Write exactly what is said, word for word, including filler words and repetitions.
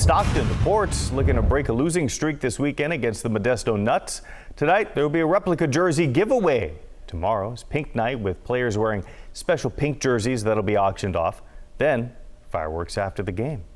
Stockton Ports looking to break a losing streak this weekend against the Modesto Nuts. Tonight, there will be a replica jersey giveaway. Tomorrow is pink night with players wearing special pink jerseys that'll be auctioned off. Then, fireworks after the game.